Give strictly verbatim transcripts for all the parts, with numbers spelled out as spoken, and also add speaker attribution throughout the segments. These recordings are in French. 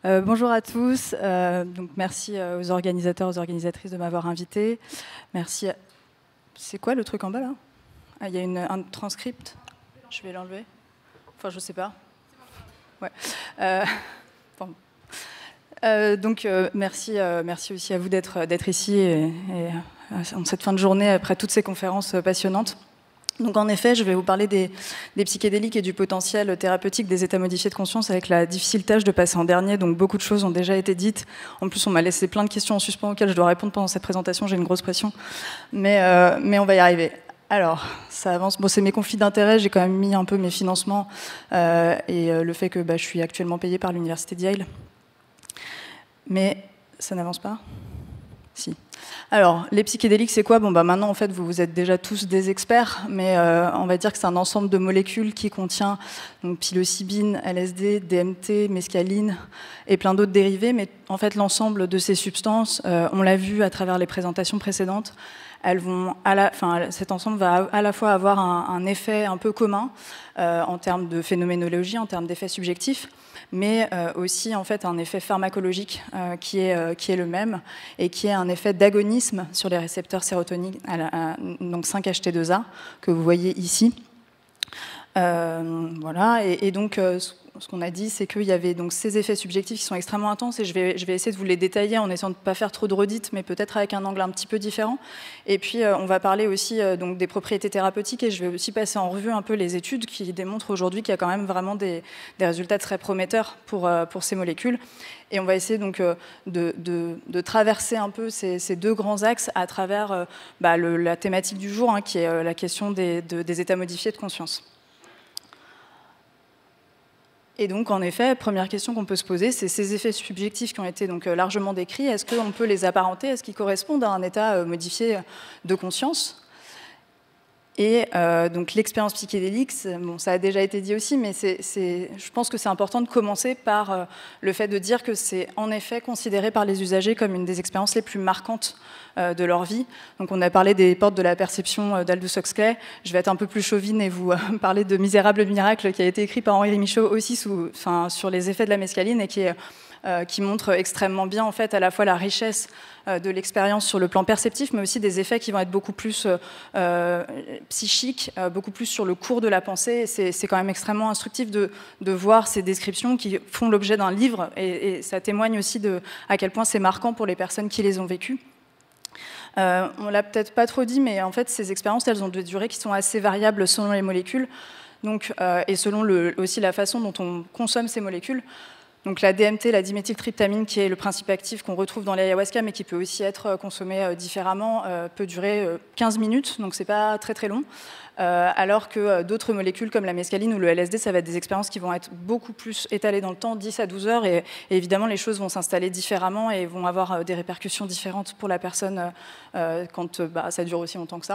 Speaker 1: Euh, bonjour à tous. Euh, donc merci euh, aux organisateurs, aux organisatrices de m'avoir invité. Merci. À... C'est quoi le truc en bas là? Ah, il y a une, un transcript. Je vais l'enlever. Enfin, je sais pas. Ouais. Euh, bon. euh, donc euh, merci, euh, merci aussi à vous d'être d'être ici et, et en cette fin de journée après toutes ces conférences passionnantes. Donc en effet, je vais vous parler des, des psychédéliques et du potentiel thérapeutique des états modifiés de conscience avec la difficile tâche de passer en dernier. Donc beaucoup de choses ont déjà été dites. En plus, on m'a laissé plein de questions en suspens auxquelles je dois répondre pendant cette présentation. J'ai une grosse pression, mais, euh, mais on va y arriver. Alors, ça avance. Bon, c'est mes conflits d'intérêts. J'ai quand même mis un peu mes financements euh, et euh, le fait que bah, je suis actuellement payée par l'université de Yale. Mais ça n'avance pas. Si. Alors, les psychédéliques, c'est quoi? Bon, bah maintenant, en fait, vous, vous êtes déjà tous des experts, mais euh, on va dire que c'est un ensemble de molécules qui contient donc, psilocybine, L S D, D M T, mescaline et plein d'autres dérivés. Mais en fait, l'ensemble de ces substances, euh, on l'a vu à travers les présentations précédentes, elles vont à la, enfin, cet ensemble va à la fois avoir un, un effet un peu commun euh, en termes de phénoménologie, en termes d'effets subjectifs, mais euh, aussi en fait un effet pharmacologique euh, qui, est, euh, qui est le même et qui est un effet d'agonisme sur les récepteurs sérotoniques, à la, à, donc cinq H T deux A, que vous voyez ici. Euh, voilà, et, et donc euh, ce qu'on a dit, c'est qu'il y avait donc ces effets subjectifs qui sont extrêmement intenses, et je vais, je vais essayer de vous les détailler en essayant de ne pas faire trop de redites, mais peut-être avec un angle un petit peu différent. Et puis euh, on va parler aussi euh, donc, des propriétés thérapeutiques, et je vais aussi passer en revue un peu les études qui démontrent aujourd'hui qu'il y a quand même vraiment des, des résultats très prometteurs pour, euh, pour ces molécules. Et on va essayer donc euh, de, de, de traverser un peu ces, ces deux grands axes à travers euh, bah, le, la thématique du jour, hein, qui est euh, la question des, de, des états modifiés de conscience. Et donc, en effet, première question qu'on peut se poser, c'est ces effets subjectifs qui ont été donc largement décrits, est-ce qu'on peut les apparenter, est-ce qu'ils correspondent à un état modifié de conscience? Et euh, donc l'expérience psychédélique, bon, ça a déjà été dit aussi, mais c'est, c'est, je pense que c'est important de commencer par euh, le fait de dire que c'est en effet considéré par les usagers comme une des expériences les plus marquantes euh, de leur vie. Donc on a parlé des portes de la perception euh, d'Aldous Huxley. Je vais être un peu plus chauvine et vous euh, parler de Misérable miracle, qui a été écrit par Henri Michaud aussi sous, enfin, sur les effets de la mescaline et qui est Euh, qui montre extrêmement bien en fait à la fois la richesse euh, de l'expérience sur le plan perceptif, mais aussi des effets qui vont être beaucoup plus euh, euh, psychiques, euh, beaucoup plus sur le cours de la pensée. C'est, c'est quand même extrêmement instructif de, de voir ces descriptions qui font l'objet d'un livre, et, et ça témoigne aussi de à quel point c'est marquant pour les personnes qui les ont vécues. Euh, on l'a peut-être pas trop dit, mais en fait ces expériences, elles ont des durées qui sont assez variables selon les molécules, donc, euh, et selon le, aussi la façon dont on consomme ces molécules. Donc la D M T, la diméthyltryptamine, qui est le principe actif qu'on retrouve dans l'ayahuasca, mais qui peut aussi être consommé différemment, euh, peut durer quinze minutes, donc c'est pas très très long. Euh, alors que d'autres molécules comme la mescaline ou le L S D, ça va être des expériences qui vont être beaucoup plus étalées dans le temps, dix à douze heures, et, et évidemment les choses vont s'installer différemment et vont avoir des répercussions différentes pour la personne euh, quand bah, ça dure aussi longtemps que ça.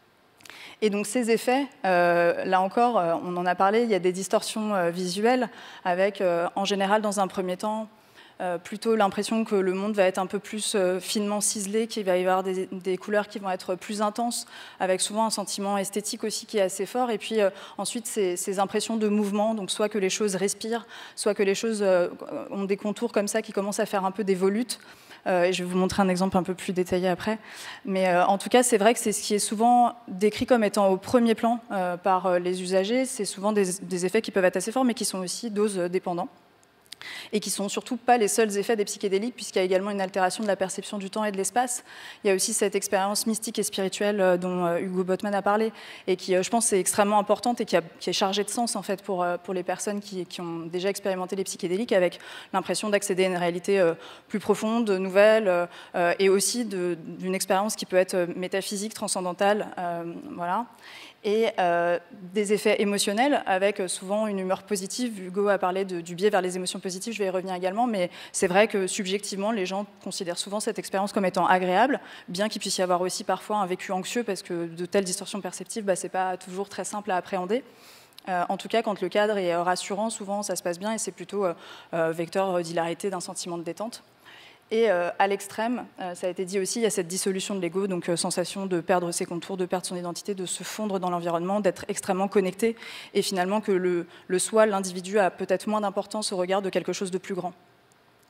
Speaker 1: Et donc ces effets, euh, là encore, euh, on en a parlé, il y a des distorsions euh, visuelles avec, euh, en général, dans un premier temps, euh, plutôt l'impression que le monde va être un peu plus euh, finement ciselé, qu'il va y avoir des, des couleurs qui vont être plus intenses, avec souvent un sentiment esthétique aussi qui est assez fort. Et puis euh, ensuite, ces, ces impressions de mouvement, donc soit que les choses respirent, soit que les choses euh, ont des contours comme ça qui commencent à faire un peu des volutes. Euh, et je vais vous montrer un exemple un peu plus détaillé après. Mais euh, en tout cas, c'est vrai que c'est ce qui est souvent décrit comme étant au premier plan euh, par euh, les usagers. C'est souvent des, des effets qui peuvent être assez forts, mais qui sont aussi dose dépendants. Et qui ne sont surtout pas les seuls effets des psychédéliques, puisqu'il y a également une altération de la perception du temps et de l'espace. Il y a aussi cette expérience mystique et spirituelle dont Hugo Botman a parlé, et qui, je pense, est extrêmement importante et qui, a, qui est chargée de sens, en fait, pour, pour les personnes qui, qui ont déjà expérimenté les psychédéliques, avec l'impression d'accéder à une réalité plus profonde, nouvelle, et aussi de, d'une expérience qui peut être métaphysique, transcendantale, euh, voilà. Et euh, des effets émotionnels avec souvent une humeur positive. Hugo a parlé de, du biais vers les émotions positives, je vais y revenir également, mais c'est vrai que subjectivement, les gens considèrent souvent cette expérience comme étant agréable, bien qu'il puisse y avoir aussi parfois un vécu anxieux, parce que de telles distorsions perceptives, bah, c'est pas toujours très simple à appréhender. Euh, en tout cas, quand le cadre est rassurant, souvent ça se passe bien, et c'est plutôt euh, euh, vecteur d'hilarité, d'un sentiment de détente. Et euh, à l'extrême, euh, ça a été dit aussi, il y a cette dissolution de l'ego, donc euh, sensation de perdre ses contours, de perdre son identité, de se fondre dans l'environnement, d'être extrêmement connecté, et finalement que le, le soi, l'individu, a peut-être moins d'importance au regard de quelque chose de plus grand.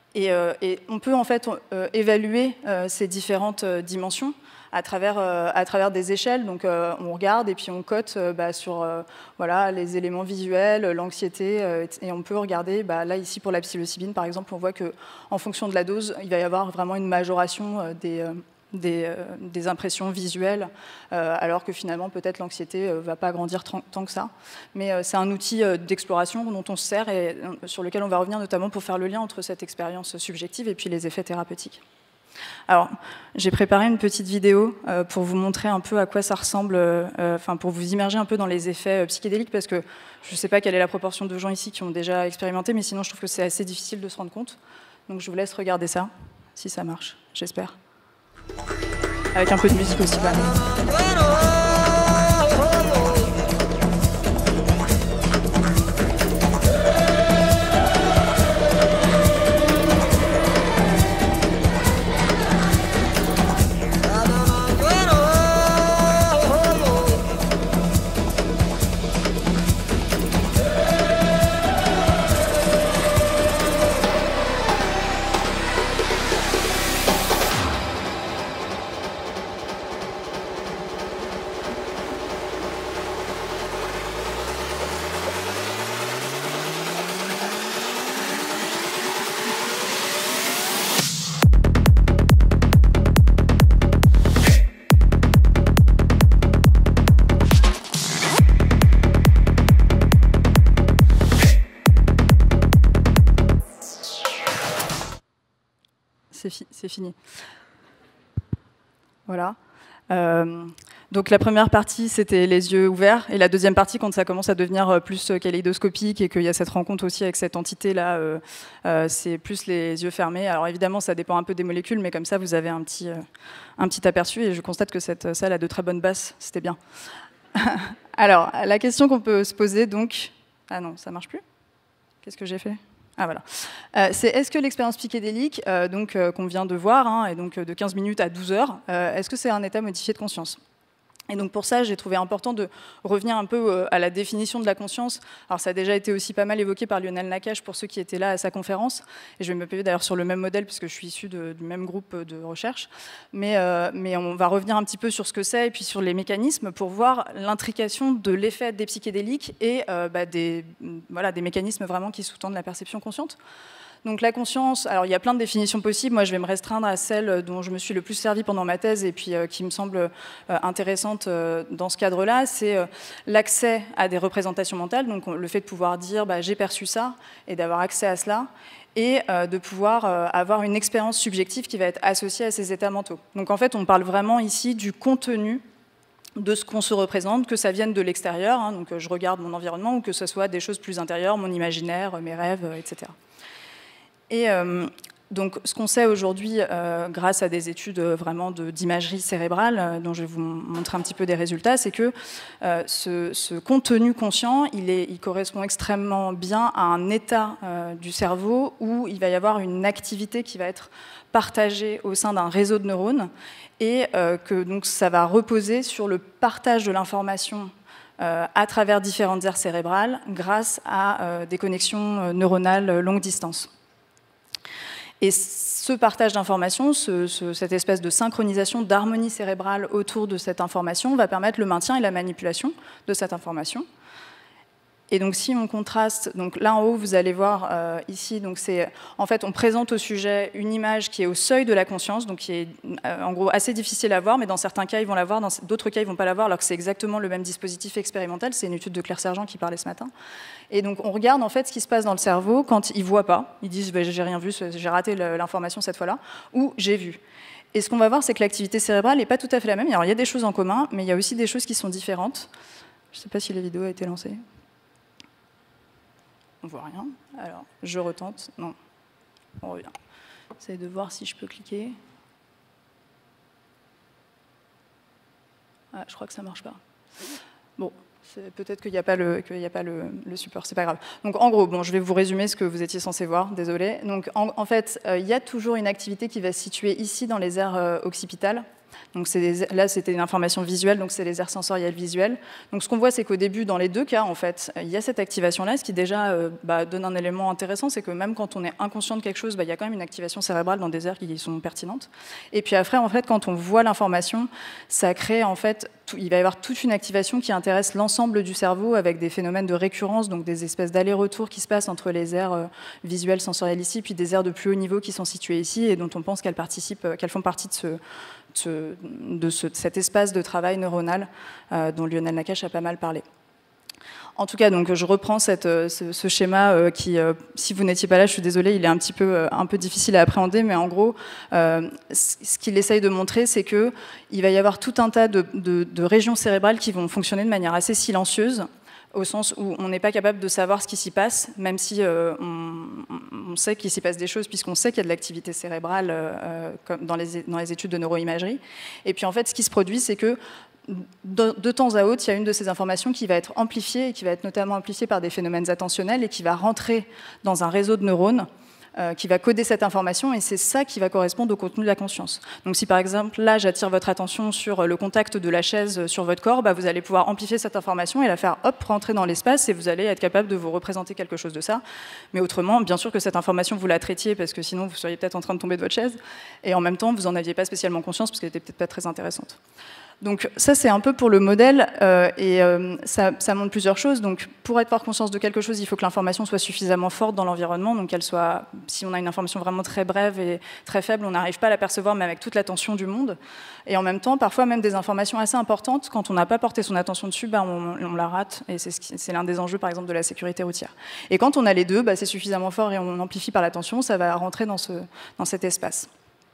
Speaker 1: Et, euh, et on peut en fait euh, évaluer euh, ces différentes euh, dimensions à travers, euh, à travers des échelles. Donc euh, on regarde et puis on cote euh, bah, sur euh, voilà, les éléments visuels, l'anxiété, euh, et on peut regarder, bah, là ici pour la psilocybine par exemple, on voit qu'en fonction de la dose, il va y avoir vraiment une majoration euh, des... Euh, Des, euh, des impressions visuelles, euh, alors que finalement peut-être l'anxiété ne euh, va pas grandir tant que ça. Mais euh, c'est un outil euh, d'exploration dont on se sert et euh, sur lequel on va revenir notamment pour faire le lien entre cette expérience subjective et puis les effets thérapeutiques. Alors, j'ai préparé une petite vidéo euh, pour vous montrer un peu à quoi ça ressemble, euh, enfin pour vous immerger un peu dans les effets euh, psychédéliques, parce que je ne sais pas quelle est la proportion de gens ici qui ont déjà expérimenté, mais sinon je trouve que c'est assez difficile de se rendre compte. Donc je vous laisse regarder ça, si ça marche, j'espère. Avec un peu de musique aussi. Bah. C'est fini. Voilà. Euh, donc la première partie, c'était les yeux ouverts, et la deuxième partie, quand ça commence à devenir plus kaléidoscopique et qu'il y a cette rencontre aussi avec cette entité-là, euh, euh, c'est plus les yeux fermés. Alors évidemment, ça dépend un peu des molécules, mais comme ça, vous avez un petit, euh, un petit aperçu, et je constate que cette salle a de très bonnes basses, c'était bien. Alors, la question qu'on peut se poser, donc... Ah non, ça marche plus? Qu'est-ce que j'ai fait? Ah, voilà. Euh, c'est est-ce que l'expérience psychédélique, euh, donc euh, qu'on vient de voir, hein, et donc de quinze minutes à douze heures, euh, est-ce que c'est un état modifié de conscience? Et donc pour ça, j'ai trouvé important de revenir un peu euh, à la définition de la conscience. Alors ça a déjà été aussi pas mal évoqué par Lionel Nakache pour ceux qui étaient là à sa conférence, et je vais m'appuyer d'ailleurs sur le même modèle puisque je suis issue de, du même groupe de recherche. Mais, euh, mais on va revenir un petit peu sur ce que c'est et puis sur les mécanismes pour voir l'intrication de l'effet des psychédéliques et euh, bah, des, voilà, des mécanismes vraiment qui sous-tendent la perception consciente. Donc la conscience, alors il y a plein de définitions possibles, moi je vais me restreindre à celle dont je me suis le plus servi pendant ma thèse et puis euh, qui me semble euh, intéressante euh, dans ce cadre-là, c'est euh, l'accès à des représentations mentales, donc le fait de pouvoir dire bah, j'ai perçu ça et d'avoir accès à cela, et euh, de pouvoir euh, avoir une expérience subjective qui va être associée à ces états mentaux. Donc en fait on parle vraiment ici du contenu de ce qu'on se représente, que ça vienne de l'extérieur, hein, donc euh, je regarde mon environnement, ou que ce soit des choses plus intérieures, mon imaginaire, mes rêves, euh, et cetera. Et euh, donc, ce qu'on sait aujourd'hui, euh, grâce à des études vraiment d'imagerie cérébrale, euh, dont je vais vous montrer un petit peu des résultats, c'est que euh, ce, ce contenu conscient, il, est, il correspond extrêmement bien à un état euh, du cerveau où il va y avoir une activité qui va être partagée au sein d'un réseau de neurones, et euh, que donc ça va reposer sur le partage de l'information euh, à travers différentes aires cérébrales grâce à euh, des connexions neuronales longue distance. Et ce partage d'informations, ce, ce, cette espèce de synchronisation, d'harmonie cérébrale autour de cette information va permettre le maintien et la manipulation de cette information. Et donc si on contraste, donc là en haut vous allez voir euh, ici, donc c'est en fait on présente au sujet une image qui est au seuil de la conscience, donc qui est euh, en gros assez difficile à voir, mais dans certains cas ils vont la voir, dans d'autres cas ils vont pas la voir, alors que c'est exactement le même dispositif expérimental. C'est une étude de Claire Sergent qui parlait ce matin. Et donc on regarde en fait ce qui se passe dans le cerveau quand ils voient pas, ils disent bah, j'ai rien vu, j'ai raté l'information cette fois-là, ou j'ai vu. Et ce qu'on va voir, c'est que l'activité cérébrale n'est pas tout à fait la même. Alors il y a des choses en commun, mais il y a aussi des choses qui sont différentes. Je ne sais pas si la vidéo a été lancée. On voit rien. Alors, je retente. Non, on revient. J'essaie de voir si je peux cliquer. Ah, je crois que ça ne marche pas. Bon, peut-être qu'il n'y a pas, le, qu'il n'y a pas le, le support, c'est pas grave. Donc, en gros, bon, je vais vous résumer ce que vous étiez censé voir, désolé. Donc, en, en fait, euh, il y a toujours une activité qui va se situer ici dans les aires euh, occipitales. Donc des, là, c'était une information visuelle, donc c'est les aires sensorielles visuelles. Donc ce qu'on voit, c'est qu'au début, dans les deux cas, en fait, il y a cette activation-là, ce qui déjà euh, bah, donne un élément intéressant, c'est que même quand on est inconscient de quelque chose, bah, il y a quand même une activation cérébrale dans des aires qui sont pertinentes. Et puis après, en fait, quand on voit l'information, ça crée, en fait, tout, il va y avoir toute une activation qui intéresse l'ensemble du cerveau avec des phénomènes de récurrence, donc des espèces d'allers-retours qui se passent entre les aires euh, visuelles, sensorielles ici, puis des aires de plus haut niveau qui sont situées ici et dont on pense qu'elles participent, qu'elles font partie de ce de ce, cet espace de travail neuronal euh, dont Lionel Nakache a pas mal parlé. En tout cas, donc, je reprends cette, ce, ce schéma euh, qui, euh, si vous n'étiez pas là, je suis désolée, il est un petit peu, euh, un peu difficile à appréhender, mais en gros, euh, ce qu'il essaye de montrer, c'est qu'il va y avoir tout un tas de, de, de régions cérébrales qui vont fonctionner de manière assez silencieuse, au sens où on n'est pas capable de savoir ce qui s'y passe, même si euh, on, on sait qu'il s'y passe des choses, puisqu'on sait qu'il y a de l'activité cérébrale euh, comme dans, les, dans les études de neuroimagerie. Et puis en fait, ce qui se produit, c'est que de, de temps à autre, il y a une de ces informations qui va être amplifiée, et qui va être notamment amplifiée par des phénomènes attentionnels, et qui va rentrer dans un réseau de neurones, Euh, qui va coder cette information, et c'est ça qui va correspondre au contenu de la conscience. Donc si par exemple, là, j'attire votre attention sur le contact de la chaise sur votre corps, bah, vous allez pouvoir amplifier cette information et la faire, hop, rentrer dans l'espace, et vous allez être capable de vous représenter quelque chose de ça. Mais autrement, bien sûr que cette information, vous la traitiez, parce que sinon, vous seriez peut-être en train de tomber de votre chaise, et en même temps, vous n'en aviez pas spécialement conscience, parce qu'elle n'était peut-être pas très intéressante. Donc ça, c'est un peu pour le modèle, euh, et euh, ça, ça montre plusieurs choses. Donc pour avoir conscience de quelque chose, il faut que l'information soit suffisamment forte dans l'environnement, donc qu'elle soit, si on a une information vraiment très brève et très faible, on n'arrive pas à la percevoir, mais avec toute l'attention du monde. Et en même temps, parfois même des informations assez importantes, quand on n'a pas porté son attention dessus, bah, on, on la rate, et c'est, ce qui, c'est l'un des enjeux, par exemple, de la sécurité routière. Et quand on a les deux, bah, c'est suffisamment fort et on amplifie par l'attention, ça va rentrer dans, ce, dans cet espace.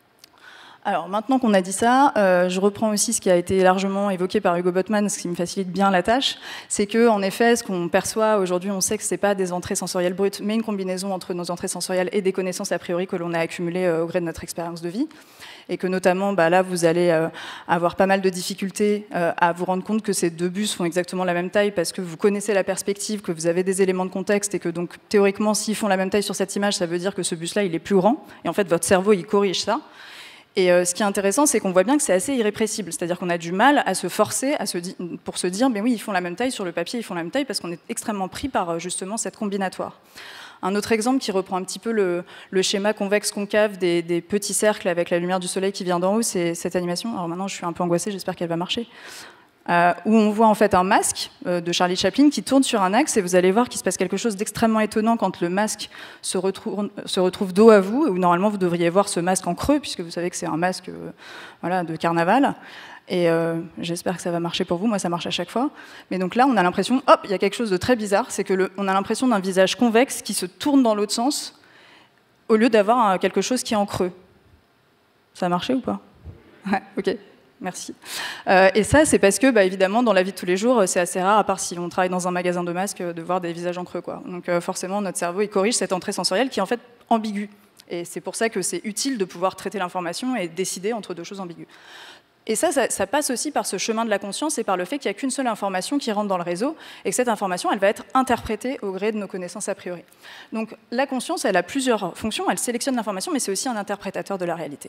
Speaker 1: Alors maintenant qu'on a dit ça, euh, je reprends aussi ce qui a été largement évoqué par Hugo Botman, ce qui me facilite bien la tâche, c'est que en effet, ce qu'on perçoit aujourd'hui, on sait que c'est pas des entrées sensorielles brutes, mais une combinaison entre nos entrées sensorielles et des connaissances a priori que l'on a accumulées euh, au gré de notre expérience de vie, et que notamment, bah, là, vous allez euh, avoir pas mal de difficultés euh, à vous rendre compte que ces deux bus font exactement la même taille parce que vous connaissez la perspective, que vous avez des éléments de contexte, et que donc théoriquement, s'ils font la même taille sur cette image, ça veut dire que ce bus-là, il est plus grand, et en fait, votre cerveau, il corrige ça. Et euh, ce qui est intéressant, c'est qu'on voit bien que c'est assez irrépressible. C'est-à-dire qu'on a du mal à se forcer à se pour se dire, mais oui, ils font la même taille sur le papier, ils font la même taille, parce qu'on est extrêmement pris par justement cette combinatoire. Un autre exemple qui reprend un petit peu le, le schéma convexe-concave des, des petits cercles avec la lumière du soleil qui vient d'en haut, c'est cette animation. Alors maintenant, je suis un peu angoissée, j'espère qu'elle va marcher. Euh, où on voit en fait un masque euh, de Charlie Chaplin qui tourne sur un axe, et vous allez voir qu'il se passe quelque chose d'extrêmement étonnant quand le masque se retrouve, se retrouve dos à vous, où normalement vous devriez voir ce masque en creux, puisque vous savez que c'est un masque euh, voilà, de carnaval. Et euh, j'espère que ça va marcher pour vous, moi ça marche à chaque fois. Mais donc là, on a l'impression, hop, il y a quelque chose de très bizarre, c'est qu'on a l'impression d'un visage convexe qui se tourne dans l'autre sens, au lieu d'avoir quelque chose qui est en creux. Ça a marché ou pas? Ouais, ok. Merci. Euh, et ça, c'est parce que, bah, évidemment, dans la vie de tous les jours, c'est assez rare, à part si on travaille dans un magasin de masques, de voir des visages en creux, quoi. Donc euh, forcément, notre cerveau, il corrige cette entrée sensorielle qui est en fait ambiguë. Et c'est pour ça que c'est utile de pouvoir traiter l'information et décider entre deux choses ambiguës. Et ça, ça, ça passe aussi par ce chemin de la conscience et par le fait qu'il n'y a qu'une seule information qui rentre dans le réseau, et que cette information, elle va être interprétée au gré de nos connaissances a priori. Donc la conscience, elle a plusieurs fonctions, elle sélectionne l'information, mais c'est aussi un interprétateur de la réalité.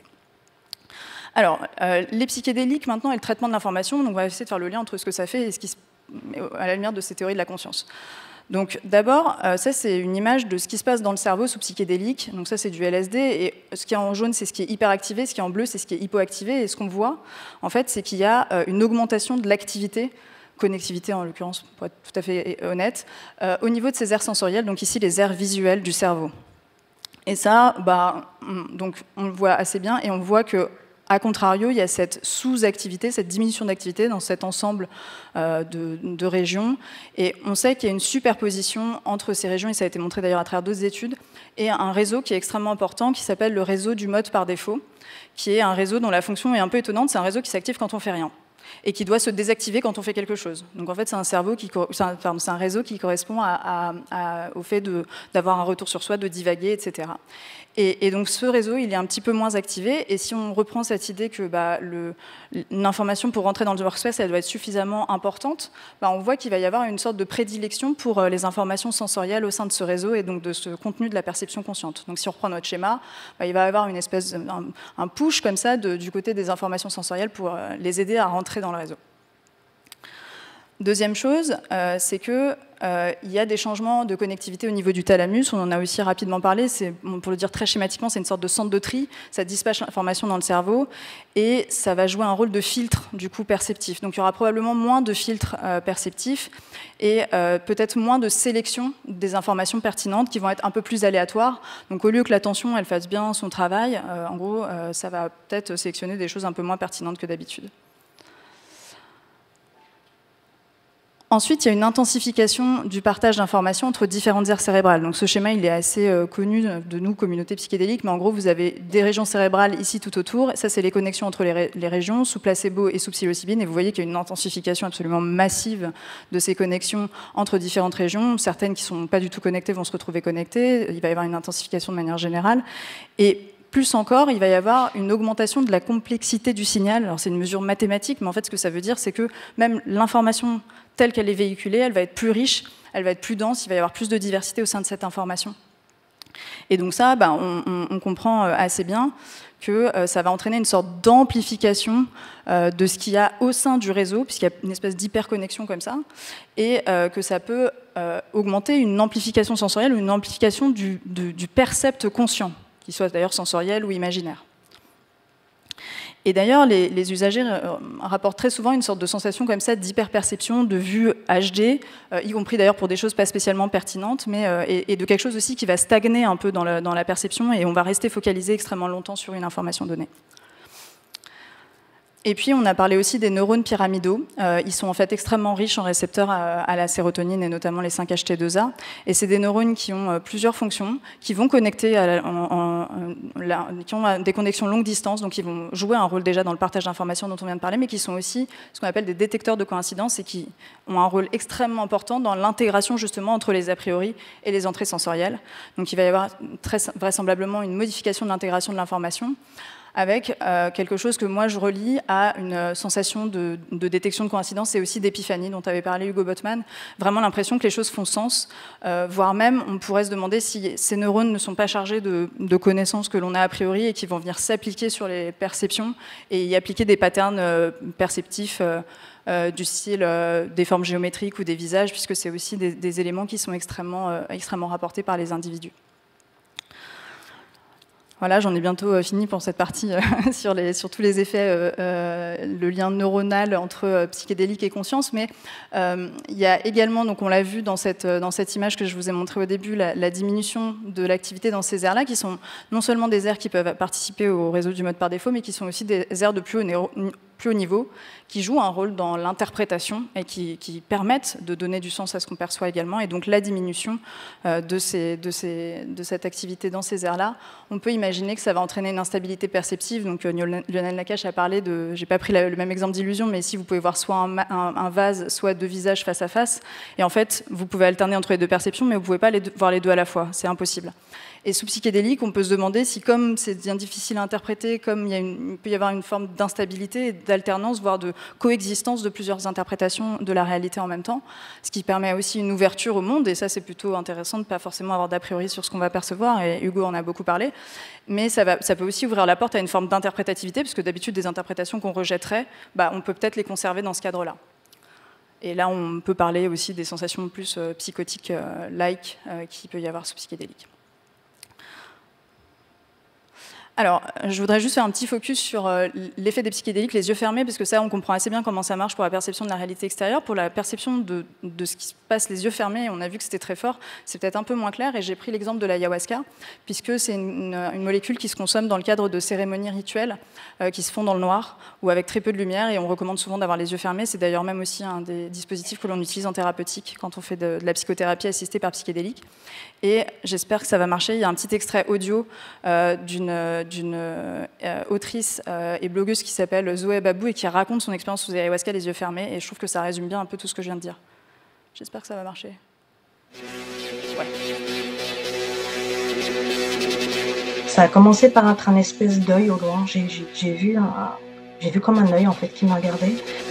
Speaker 1: Alors, euh, les psychédéliques, maintenant, et le traitement de l'information, donc on va essayer de faire le lien entre ce que ça fait et ce qui se... à la lumière de ces théories de la conscience. Donc, d'abord, euh, ça, c'est une image de ce qui se passe dans le cerveau sous psychédélique. Donc ça, c'est du L S D, et ce qui est en jaune, c'est ce qui est hyperactivé, ce qui est en bleu, c'est ce qui est hypoactivé, et ce qu'on voit, en fait, c'est qu'il y a euh, une augmentation de l'activité, connectivité en l'occurrence, pour être tout à fait honnête, euh, au niveau de ces aires sensorielles, donc ici, les aires visuelles du cerveau. Et ça, bah, on, donc, on le voit assez bien, et on voit que a contrario, il y a cette sous-activité, cette diminution d'activité dans cet ensemble euh, de, de régions. Et on sait qu'il y a une superposition entre ces régions, et ça a été montré d'ailleurs à travers d'autres études, et un réseau qui est extrêmement important, qui s'appelle le réseau du mode par défaut, qui est un réseau dont la fonction est un peu étonnante, c'est un réseau qui s'active quand on fait rien. et qui doit se désactiver quand on fait quelque chose. Donc en fait, c'est un, cerveau qui, c'est un, pardon, c'est un réseau qui correspond à, à, à, au fait d'avoir un retour sur soi, de divaguer, et cetera. Et, et donc ce réseau, il est un petit peu moins activé, et si on reprend cette idée que bah, l'information pour rentrer dans le workspace, elle doit être suffisamment importante, bah, on voit qu'il va y avoir une sorte de prédilection pour les informations sensorielles au sein de ce réseau, et donc de ce contenu de la perception consciente. Donc si on reprend notre schéma, bah, il va y avoir une espèce, un, un push comme ça de, du côté des informations sensorielles pour les aider à rentrer dans le réseau. Deuxième chose, euh, c'est qu'il euh, y a des changements de connectivité au niveau du thalamus, on en a aussi rapidement parlé, pour le dire très schématiquement, c'est une sorte de centre de tri, ça dispatche l'information dans le cerveau, et ça va jouer un rôle de filtre, du coup, perceptif. Donc il y aura probablement moins de filtres euh, perceptifs, et euh, peut-être moins de sélection des informations pertinentes qui vont être un peu plus aléatoires. Donc au lieu que l'attention, elle fasse bien son travail, euh, en gros, euh, ça va peut-être sélectionner des choses un peu moins pertinentes que d'habitude. Ensuite, il y a une intensification du partage d'informations entre différentes aires cérébrales. Donc, ce schéma, il est assez euh, connu de nous, communauté psychédélique, mais en gros, vous avez des régions cérébrales ici tout autour. Ça, c'est les connexions entre les, ré les régions, sous placebo et sous psilocybine. Et vous voyez qu'il y a une intensification absolument massive de ces connexions entre différentes régions. Certaines qui ne sont pas du tout connectées vont se retrouver connectées. Il va y avoir une intensification de manière générale. Et plus encore, il va y avoir une augmentation de la complexité du signal. Alors, c'est une mesure mathématique, mais en fait, ce que ça veut dire, c'est que même l'information telle qu'elle est véhiculée, elle va être plus riche, elle va être plus dense, il va y avoir plus de diversité au sein de cette information. Et donc ça, ben, on, on, on comprend assez bien que euh, ça va entraîner une sorte d'amplification euh, de ce qu'il y a au sein du réseau, puisqu'il y a une espèce d'hyperconnexion comme ça, et euh, que ça peut euh, augmenter une amplification sensorielle ou une amplification du, du, du percept conscient, qu'il soit d'ailleurs sensoriel ou imaginaire. Et d'ailleurs, les, les usagers rapportent très souvent une sorte de sensation comme ça d'hyperperception, de vue H D, euh, y compris d'ailleurs pour des choses pas spécialement pertinentes, mais, euh, et, et de quelque chose aussi qui va stagner un peu dans la, dans la perception, et on va rester focalisé extrêmement longtemps sur une information donnée. Et puis, on a parlé aussi des neurones pyramidaux. Euh, ils sont en fait extrêmement riches en récepteurs à, à la sérotonine, et notamment les cinq H T deux A. Et c'est des neurones qui ont euh, plusieurs fonctions, qui vont connecter, à la, en, en, la, qui ont des connexions longue distance, donc ils vont jouer un rôle déjà dans le partage d'informations dont on vient de parler, mais qui sont aussi ce qu'on appelle des détecteurs de coïncidence, et qui ont un rôle extrêmement important dans l'intégration justement entre les a priori et les entrées sensorielles. Donc il va y avoir très vraisemblablement une modification de l'intégration de l'information, avec euh, quelque chose que moi je relie à une sensation de, de détection de coïncidence et aussi d'épiphanie dont avait parlé Hugo Botman. Vraiment l'impression que les choses font sens, euh, voire même on pourrait se demander si ces neurones ne sont pas chargés de, de connaissances que l'on a a priori et qui vont venir s'appliquer sur les perceptions et y appliquer des patterns euh, perceptifs euh, euh, du style euh, des formes géométriques ou des visages, puisque c'est aussi des, des éléments qui sont extrêmement, euh, extrêmement rapportés par les individus. Voilà, j'en ai bientôt euh, fini pour cette partie euh, sur, les, sur tous les effets, euh, euh, le lien neuronal entre euh, psychédélique et conscience, mais euh, il y a également, donc on l'a vu dans cette, dans cette image que je vous ai montrée au début, la, la diminution de l'activité dans ces aires-là, qui sont non seulement des aires qui peuvent participer au réseau du mode par défaut, mais qui sont aussi des aires de plus haut, plus haut niveau, qui jouent un rôle dans l'interprétation et qui, qui permettent de donner du sens à ce qu'on perçoit également. Et donc la diminution euh, de, ces, de, ces, de cette activité dans ces aires-là, on peut imaginer que ça va entraîner une instabilité perceptive. Donc euh, Lionel Nakache a parlé de, j'ai pas pris la, le même exemple d'illusion, mais ici vous pouvez voir soit un, un, un vase, soit deux visages face à face. Et en fait, vous pouvez alterner entre les deux perceptions, mais vous pouvez pas les deux, voir les deux à la fois. C'est impossible. Et sous psychédélique, on peut se demander si, comme c'est bien difficile à interpréter, comme il, y a une, il peut y avoir une forme d'instabilité, d'alternance, voire de coexistence de plusieurs interprétations de la réalité en même temps, ce qui permet aussi une ouverture au monde, et ça c'est plutôt intéressant de ne pas forcément avoir d'a priori sur ce qu'on va percevoir, et Hugo en a beaucoup parlé, mais ça, va, ça peut aussi ouvrir la porte à une forme d'interprétativité, parce que d'habitude des interprétations qu'on rejetterait, bah, on peut peut-être les conserver dans ce cadre-là. Et là, on peut parler aussi des sensations plus euh, psychotiques-like euh, euh, qu'il peut y avoir sous psychédélique. Alors, je voudrais juste faire un petit focus sur euh, l'effet des psychédéliques, les yeux fermés, parce que ça, on comprend assez bien comment ça marche pour la perception de la réalité extérieure. Pour la perception de, de ce qui se passe les yeux fermés, on a vu que c'était très fort, c'est peut-être un peu moins clair, et j'ai pris l'exemple de l'ayahuasca, puisque c'est une, une molécule qui se consomme dans le cadre de cérémonies rituelles euh, qui se font dans le noir, ou avec très peu de lumière, et on recommande souvent d'avoir les yeux fermés. C'est d'ailleurs même aussi un des dispositifs que l'on utilise en thérapeutique, quand on fait de, de la psychothérapie assistée par psychédélique. Et j'espère que ça va marcher. Il y a un petit extrait audio euh, d'une d'une euh, autrice euh, et blogueuse qui s'appelle Zoé Babou et qui raconte son expérience sous ayahuasca les yeux fermés, et je trouve que ça résume bien un peu tout ce que je viens de dire. J'espère que ça va marcher. Ouais.
Speaker 2: Ça a commencé par être un espèce d'œil au loin. J'ai vu, un, vu comme un œil en fait qui me regardait.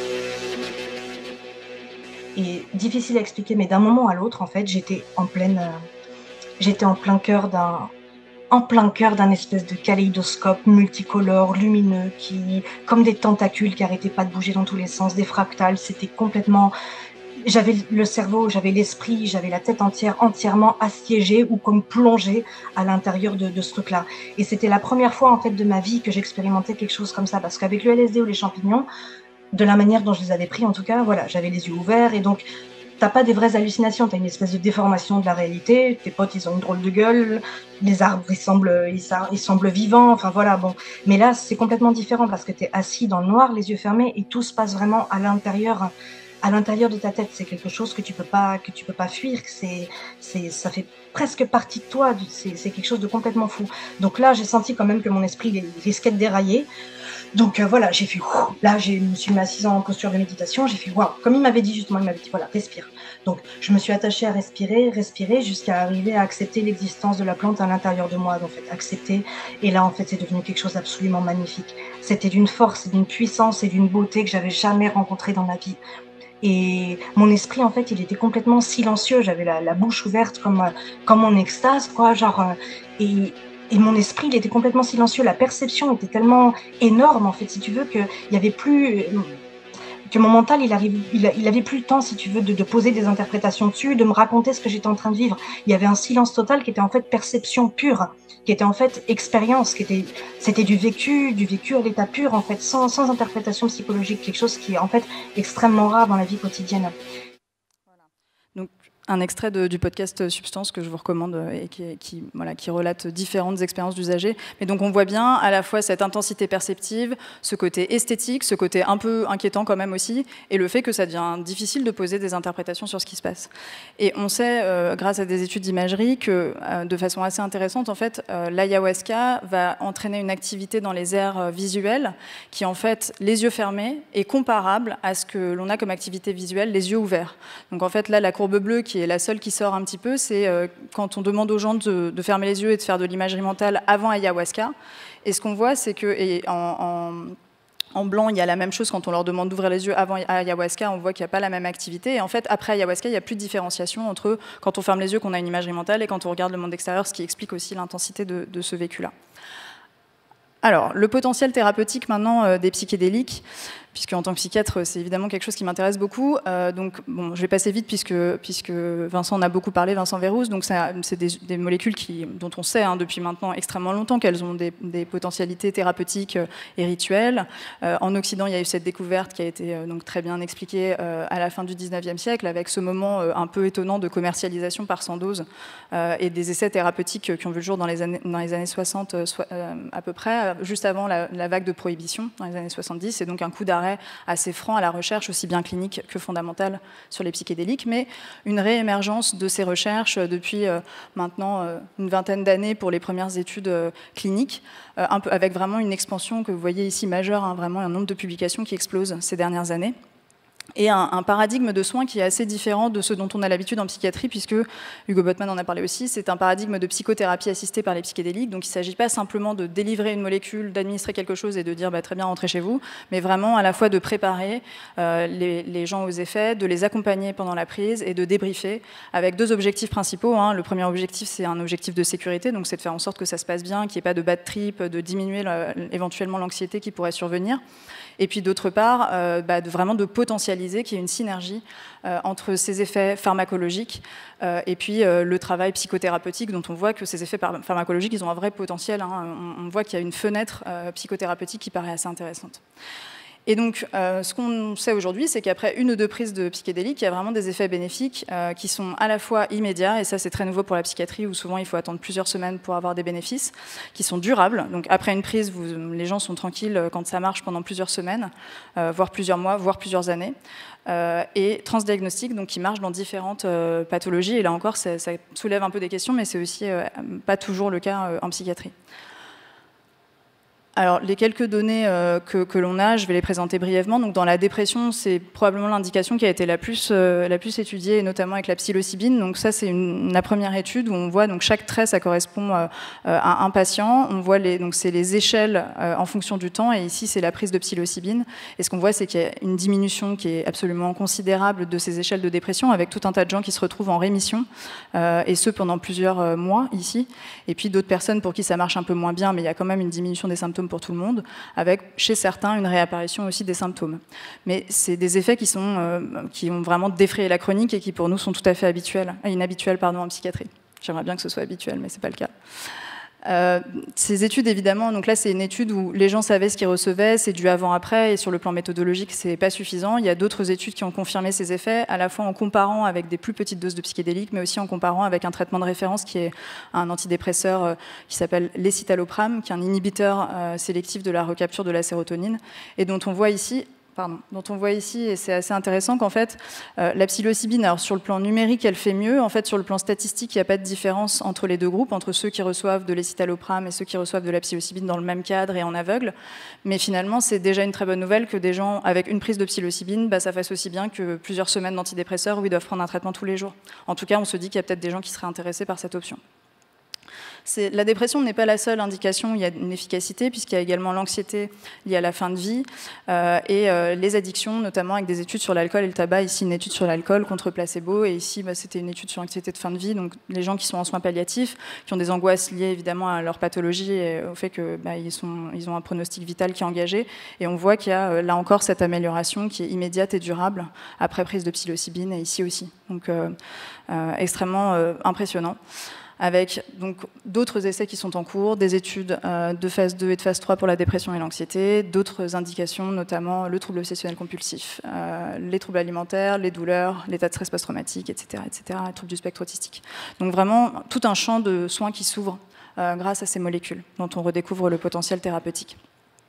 Speaker 2: Et difficile à expliquer, mais d'un moment à l'autre, en fait, j'étais en pleine, euh, j'étais en plein cœur d'un, en plein cœur d'un espèce de kaléidoscope multicolore, lumineux, qui, comme des tentacules qui arrêtaient pas de bouger dans tous les sens, des fractales. C'était complètement. J'avais le cerveau, j'avais l'esprit, j'avais la tête entière, entièrement assiégée ou comme plongée à l'intérieur de, de ce truc-là. Et c'était la première fois en fait de ma vie que j'expérimentais quelque chose comme ça, parce qu'avec le L S D ou les champignons, de la manière dont je les avais pris en tout cas, voilà, j'avais les yeux ouverts et donc t'as pas des vraies hallucinations, t'as une espèce de déformation de la réalité, tes potes ils ont une drôle de gueule, les arbres ils semblent, ils, ils semblent vivants, enfin voilà, bon. Mais là c'est complètement différent parce que t'es assis dans le noir, les yeux fermés et tout se passe vraiment à l'intérieur. À l'intérieur de ta tête, c'est quelque chose que tu peux pas, que tu peux pas fuir. C'est, c'est, ça fait presque partie de toi. C'est quelque chose de complètement fou. Donc là, j'ai senti quand même que mon esprit il risquait de dérailler. Donc euh, voilà, j'ai fait. Là, je me suis assise en posture de méditation. J'ai fait waouh. Comme il m'avait dit justement, il m'avait dit voilà, respire. Donc je me suis attachée à respirer, respirer, jusqu'à arriver à accepter l'existence de la plante à l'intérieur de moi. En fait, accepter. Et là, en fait, c'est devenu quelque chose d'absolument magnifique. C'était d'une force, d'une puissance et d'une beauté que j'avais jamais rencontrée dans ma vie. Et mon esprit, en fait, il était complètement silencieux. J'avais la, la bouche ouverte comme, comme en extase, quoi. Genre, euh, et, et mon esprit, il était complètement silencieux. La perception était tellement énorme, en fait, si tu veux, qu'il y avait plus... que mon mental, il, arrive, il, il avait plus le temps, si tu veux, de, de poser des interprétations dessus, de me raconter ce que j'étais en train de vivre. Il y avait un silence total qui était en fait perception pure, qui était en fait expérience, qui était, c'était du vécu, du vécu à l'état pur, en fait, sans, sans interprétation psychologique, quelque chose qui est en fait extrêmement rare dans la vie quotidienne.
Speaker 1: Voilà. Donc, un extrait de, du podcast Substance que je vous recommande et qui, qui, voilà, qui relate différentes expériences d'usagers. Mais donc on voit bien à la fois cette intensité perceptive, ce côté esthétique, ce côté un peu inquiétant quand même aussi, et le fait que ça devient difficile de poser des interprétations sur ce qui se passe. Et on sait, euh, grâce à des études d'imagerie, que euh, de façon assez intéressante, en fait, euh, l'ayahuasca va entraîner une activité dans les aires visuelles qui, en fait, les yeux fermés, est comparable à ce que l'on a comme activité visuelle, les yeux ouverts. Donc en fait, là, la courbe bleue qui est la seule qui sort un petit peu, c'est euh, quand on demande aux gens de, de fermer les yeux et de faire de l'imagerie mentale avant ayahuasca. Et ce qu'on voit, c'est que et en, en, en blanc, il y a la même chose quand on leur demande d'ouvrir les yeux avant ayahuasca, on voit qu'il n'y a pas la même activité. Et en fait, après ayahuasca, il n'y a plus de différenciation entre quand on ferme les yeux qu'on a une imagerie mentale et quand on regarde le monde extérieur, ce qui explique aussi l'intensité de, de ce vécu-là. Alors, le potentiel thérapeutique maintenant euh, des psychédéliques, puisque en tant que psychiatre, c'est évidemment quelque chose qui m'intéresse beaucoup. Euh, donc, bon, je vais passer vite puisque, puisque Vincent en a beaucoup parlé, Vincent Verrousse. Donc, c'est des, des molécules qui, dont on sait hein, depuis maintenant extrêmement longtemps qu'elles ont des, des potentialités thérapeutiques et rituelles. Euh, en Occident, il y a eu cette découverte qui a été euh, donc très bien expliquée euh, à la fin du dix-neuvième siècle, avec ce moment euh, un peu étonnant de commercialisation par cent doses euh, et des essais thérapeutiques qui ont vu le jour dans les années, dans les années soixante euh, so, euh, à peu près, juste avant la, la vague de prohibition dans les années soixante-dix, et donc un coup d'arrêt assez franc à la recherche, aussi bien clinique que fondamentale, sur les psychédéliques, mais une réémergence de ces recherches depuis euh, maintenant euh, une vingtaine d'années pour les premières études euh, cliniques, euh, un peu, avec vraiment une expansion que vous voyez ici majeure, hein, vraiment un nombre de publications qui explose ces dernières années. Et un, un paradigme de soins qui est assez différent de ce dont on a l'habitude en psychiatrie, puisque Hugo Botman en a parlé aussi, c'est un paradigme de psychothérapie assistée par les psychédéliques, donc il ne s'agit pas simplement de délivrer une molécule, d'administrer quelque chose et de dire bah, très bien, rentrez chez vous, mais vraiment à la fois de préparer euh, les, les gens aux effets, de les accompagner pendant la prise et de débriefer, avec deux objectifs principaux. Hein. Le premier objectif, c'est un objectif de sécurité, donc c'est de faire en sorte que ça se passe bien, qu'il n'y ait pas de bad trip, de diminuer le, éventuellement l'anxiété qui pourrait survenir. Et puis d'autre part, euh, bah, de vraiment de potentialiser qu'il y ait une synergie euh, entre ces effets pharmacologiques euh, et puis euh, le travail psychothérapeutique, dont on voit que ces effets pharmacologiques, ils ont un vrai potentiel. Hein. On, on voit qu'il y a une fenêtre euh, psychothérapeutique qui paraît assez intéressante. Et donc, euh, ce qu'on sait aujourd'hui, c'est qu'après une ou deux prises de psychédéliques, il y a vraiment des effets bénéfiques euh, qui sont à la fois immédiats, et ça c'est très nouveau pour la psychiatrie, où souvent il faut attendre plusieurs semaines pour avoir des bénéfices, qui sont durables. Donc après une prise, vous, les gens sont tranquilles quand ça marche pendant plusieurs semaines, euh, voire plusieurs mois, voire plusieurs années. Euh, et transdiagnostic, donc qui marche dans différentes euh, pathologies. Et là encore, ça, ça, soulève un peu des questions, mais c'est aussi euh, pas toujours le cas euh, en psychiatrie. Alors, les quelques données euh, que, que l'on a, je vais les présenter brièvement. Donc, dans la dépression, c'est probablement l'indication qui a été la plus, euh, la plus étudiée, et notamment avec la psilocybine. Donc, ça, c'est une, la première étude où on voit donc chaque trait, ça correspond euh, à un patient. On voit les, donc c'est les échelles euh, en fonction du temps, et ici, c'est la prise de psilocybine. Et ce qu'on voit, c'est qu'il y a une diminution qui est absolument considérable de ces échelles de dépression, avec tout un tas de gens qui se retrouvent en rémission, euh, et ce pendant plusieurs euh, mois ici. Et puis d'autres personnes pour qui ça marche un peu moins bien, mais il y a quand même une diminution des symptômes pour tout le monde, avec chez certains une réapparition aussi des symptômes. Mais c'est des effets qui, sont, euh, qui ont vraiment défrayé la chronique et qui pour nous sont tout à fait habituels, inhabituels pardon, en psychiatrie. J'aimerais bien que ce soit habituel, mais ce n'est pas le cas. Euh, ces études, évidemment, donc là c'est une étude où les gens savaient ce qu'ils recevaient, c'est du avant-après, et sur le plan méthodologique, c'est pas suffisant. Il y a d'autres études qui ont confirmé ces effets, à la fois en comparant avec des plus petites doses de psychédéliques, mais aussi en comparant avec un traitement de référence qui est un antidépresseur euh, qui s'appelle l'escitalopram, qui est un inhibiteur euh, sélectif de la recapture de la sérotonine, et dont on voit ici Pardon, dont on voit ici, et c'est assez intéressant qu'en fait, euh, la psilocybine, alors sur le plan numérique, elle fait mieux. En fait, sur le plan statistique, il n'y a pas de différence entre les deux groupes, entre ceux qui reçoivent de l'escitalopram et ceux qui reçoivent de la psilocybine dans le même cadre et en aveugle. Mais finalement, c'est déjà une très bonne nouvelle que des gens avec une prise de psilocybine, bah, ça fasse aussi bien que plusieurs semaines d'antidépresseurs où ils doivent prendre un traitement tous les jours. En tout cas, on se dit qu'il y a peut-être des gens qui seraient intéressés par cette option. La dépression n'est pas la seule indication où il y a une efficacité, puisqu'il y a également l'anxiété liée à la fin de vie euh, et euh, les addictions, notamment avec des études sur l'alcool et le tabac. Ici, une étude sur l'alcool contre placebo, et ici, bah, c'était une étude sur l'anxiété de fin de vie. Donc, les gens qui sont en soins palliatifs, qui ont des angoisses liées évidemment à leur pathologie et au fait qu'ils bah, ils ont un pronostic vital qui est engagé. Et on voit qu'il y a là encore cette amélioration qui est immédiate et durable après prise de psilocybine, et ici aussi. Donc, euh, euh, extrêmement euh, impressionnant. Avec donc d'autres essais qui sont en cours, des études euh, de phase deux et de phase trois pour la dépression et l'anxiété, d'autres indications, notamment le trouble obsessionnel compulsif, euh, les troubles alimentaires, les douleurs, l'état de stress post-traumatique, et cetera, et cetera, les troubles du spectre autistique. Donc vraiment tout un champ de soins qui s'ouvre euh, grâce à ces molécules, dont on redécouvre le potentiel thérapeutique.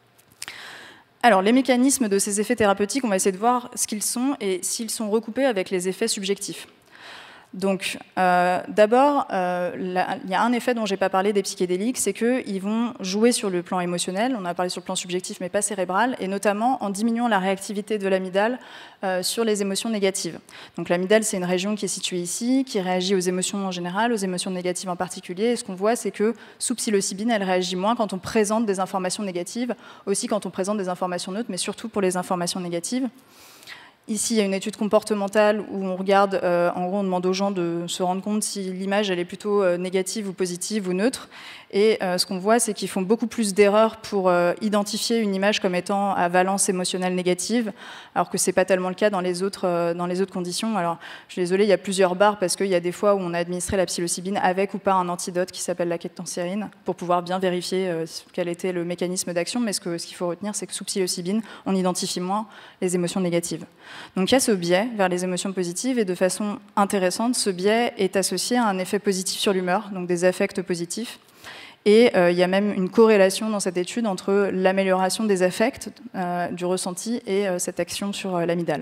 Speaker 1: Alors, les mécanismes de ces effets thérapeutiques, on va essayer de voir ce qu'ils sont et s'ils sont recoupés avec les effets subjectifs. Donc, euh, d'abord, euh, il y a un effet dont je n'ai pas parlé des psychédéliques, c'est qu'ils vont jouer sur le plan émotionnel, on a parlé sur le plan subjectif mais pas cérébral, et notamment en diminuant la réactivité de l'amygdale euh, sur les émotions négatives. Donc l'amygdale, c'est une région qui est située ici, qui réagit aux émotions en général, aux émotions négatives en particulier, et ce qu'on voit, c'est que sous psilocybine, elle réagit moins quand on présente des informations négatives, aussi quand on présente des informations neutres, mais surtout pour les informations négatives. Ici, il y a une étude comportementale où on regarde, euh, en gros, on demande aux gens de se rendre compte si l'image elle est plutôt euh, négative ou positive ou neutre. Et euh, ce qu'on voit, c'est qu'ils font beaucoup plus d'erreurs pour euh, identifier une image comme étant à valence émotionnelle négative, alors que ce n'est pas tellement le cas dans les autres, euh, dans les autres conditions. Alors, je suis désolée, il y a plusieurs barres parce qu'il y a des fois où on a administré la psilocybine avec ou pas un antidote qui s'appelle la kétancérine pour pouvoir bien vérifier euh, quel était le mécanisme d'action. Mais ce qu'il ce qu'il faut retenir, c'est que sous psilocybine, on identifie moins les émotions négatives. Donc il y a ce biais vers les émotions positives, et de façon intéressante, ce biais est associé à un effet positif sur l'humeur, donc des affects positifs. Et euh, il y a même une corrélation dans cette étude entre l'amélioration des affects, euh, du ressenti, et euh, cette action sur euh, l'amygdale.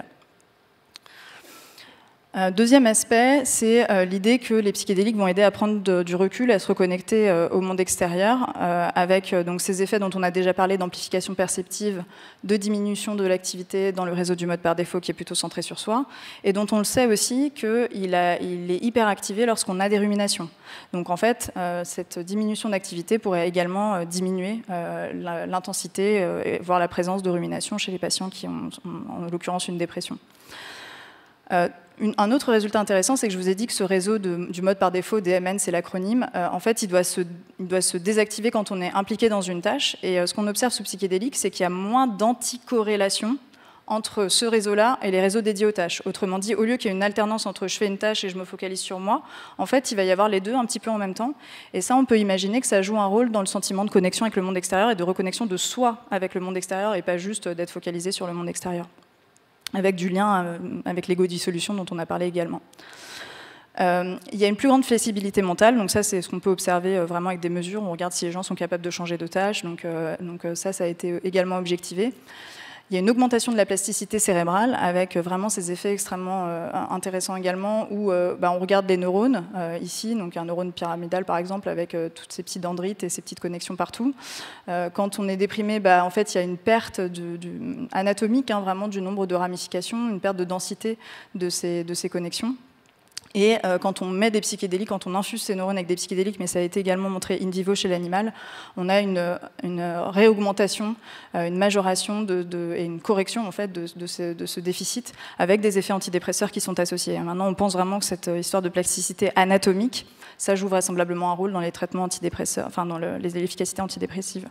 Speaker 1: Euh, deuxième aspect, c'est euh, l'idée que les psychédéliques vont aider à prendre de, du recul, à se reconnecter euh, au monde extérieur, euh, avec euh, donc, ces effets dont on a déjà parlé d'amplification perceptive, de diminution de l'activité dans le réseau du mode par défaut qui est plutôt centré sur soi, et dont on le sait aussi qu'il il est hyperactivé lorsqu'on a des ruminations. Donc en fait, euh, cette diminution d'activité pourrait également euh, diminuer euh, l'intensité, euh, voire la présence de ruminations chez les patients qui ont, ont en l'occurrence, une dépression. Euh, Une, un autre résultat intéressant, c'est que je vous ai dit que ce réseau de, du mode par défaut, D M N, c'est l'acronyme, euh, en fait, il doit, se, il doit se désactiver quand on est impliqué dans une tâche. Et euh, ce qu'on observe sous psychédélique, c'est qu'il y a moins d'anticorrélation entre ce réseau-là et les réseaux dédiés aux tâches. Autrement dit, au lieu qu'il y ait une alternance entre je fais une tâche et je me focalise sur moi, en fait, il va y avoir les deux un petit peu en même temps. Et ça, on peut imaginer que ça joue un rôle dans le sentiment de connexion avec le monde extérieur et de reconnexion de soi avec le monde extérieur, et pas juste d'être focalisé sur le monde extérieur, avec du lien avec l'égo-dissolution dont on a parlé également. Euh, il y a une plus grande flexibilité mentale, donc ça c'est ce qu'on peut observer euh, vraiment avec des mesures, on regarde si les gens sont capables de changer de tâche, donc, euh, donc euh, ça, ça a été également objectivé. Il y a une augmentation de la plasticité cérébrale avec vraiment ces effets extrêmement euh, intéressants également où euh, bah, on regarde les neurones euh, ici, donc un neurone pyramidal par exemple avec euh, toutes ces petites dendrites et ces petites connexions partout. Euh, quand on est déprimé, bah, en fait il y a une perte de, de, anatomique hein, vraiment du nombre de ramifications, une perte de densité de ces, de ces connexions. Et euh, quand on met des psychédéliques, quand on infuse ces neurones avec des psychédéliques, mais ça a été également montré in vivo chez l'animal, on a une, une réaugmentation, euh, une majoration de, de, et une correction en fait, de, de, ce, de ce déficit avec des effets antidépresseurs qui sont associés. Maintenant, on pense vraiment que cette histoire de plasticité anatomique, ça joue vraisemblablement un rôle dans les traitements antidépresseurs, enfin dans le, les efficacités antidépressives.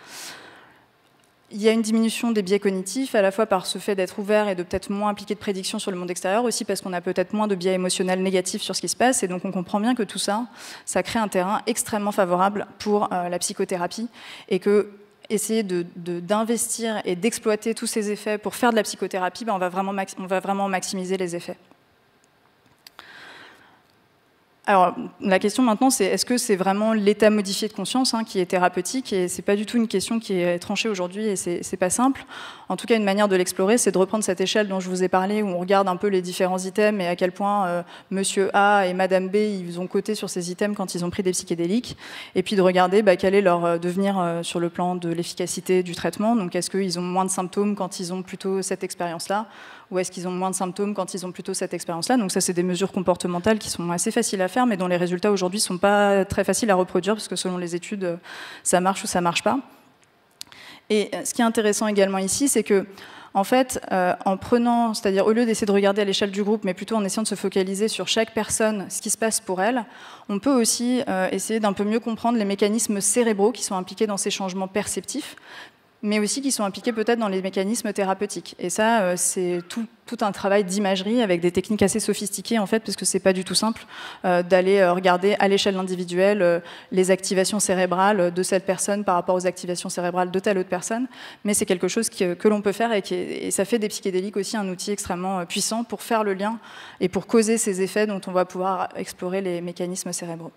Speaker 1: Il y a une diminution des biais cognitifs, à la fois par ce fait d'être ouvert et de peut-être moins impliqué de prédiction sur le monde extérieur, aussi parce qu'on a peut-être moins de biais émotionnels négatifs sur ce qui se passe, et donc on comprend bien que tout ça, ça crée un terrain extrêmement favorable pour euh, la psychothérapie, et que essayer de, de, d'investir et d'exploiter tous ces effets pour faire de la psychothérapie, ben on va vraiment max- on va vraiment maximiser les effets. Alors, la question maintenant, c'est est-ce que c'est vraiment l'état modifié de conscience hein, qui est thérapeutique? Et c'est pas du tout une question qui est tranchée aujourd'hui, et c'est, c'est pas simple. En tout cas, une manière de l'explorer, c'est de reprendre cette échelle dont je vous ai parlé, où on regarde un peu les différents items et à quel point euh, Monsieur A et Madame B, ils ont coté sur ces items quand ils ont pris des psychédéliques, et puis de regarder bah, quel est leur euh, devenir euh, sur le plan de l'efficacité du traitement. Donc, est-ce qu'ils ont moins de symptômes quand ils ont plutôt cette expérience-là, ou est-ce qu'ils ont moins de symptômes quand ils ont plutôt cette expérience-là? Donc ça, c'est des mesures comportementales qui sont assez faciles à faire, mais dont les résultats aujourd'hui ne sont pas très faciles à reproduire, parce que selon les études, ça marche ou ça ne marche pas. Et ce qui est intéressant également ici, c'est que, en fait, euh, en prenant, c'est-à-dire au lieu d'essayer de regarder à l'échelle du groupe, mais plutôt en essayant de se focaliser sur chaque personne, ce qui se passe pour elle, on peut aussi euh, essayer d'un peu mieux comprendre les mécanismes cérébraux qui sont impliqués dans ces changements perceptifs, mais aussi qui sont impliqués peut-être dans les mécanismes thérapeutiques. Et ça, euh, c'est tout, tout un travail d'imagerie avec des techniques assez sophistiquées, en fait, parce que c'est pas du tout simple euh, d'aller euh, regarder à l'échelle individuelle euh, les activations cérébrales de cette personne par rapport aux activations cérébrales de telle autre personne, mais c'est quelque chose qui, que l'on peut faire, et, qui est, et ça fait des psychédéliques aussi un outil extrêmement euh, puissant pour faire le lien et pour causer ces effets dont on va pouvoir explorer les mécanismes cérébraux.